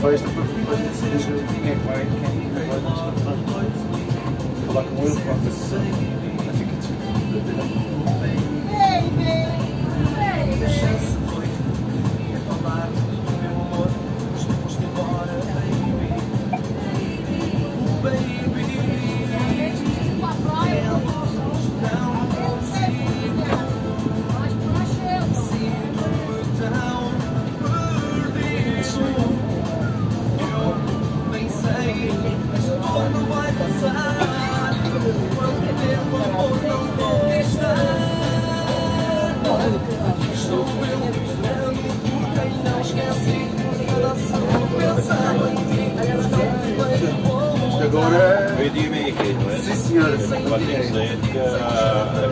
festa para depois decidir quem é que vai falar com eles para a fica agora... Meio-dia e meia aqui, não é? Sim, senhora. Estava aqui a dizer que